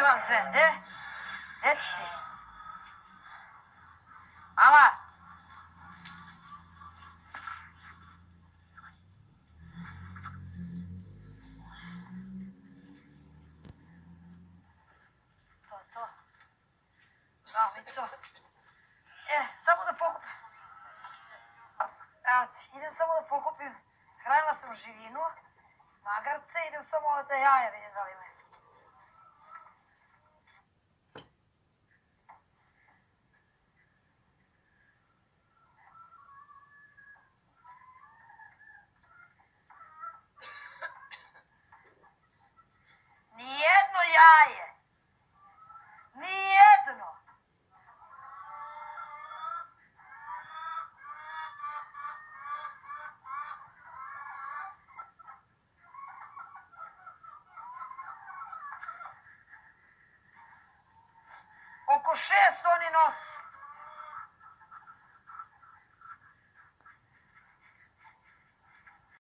vam sve, ne? Nećeš ti. Mama! To je to. Bravo, Mico. Samo da pokupim. Evo ti, idem samo da pokupim. Hranila sam živinu, magarce, idem samo da jaja vidim da li ima. Nijedno jaje. Nijedno. Oko 6 oni nosi.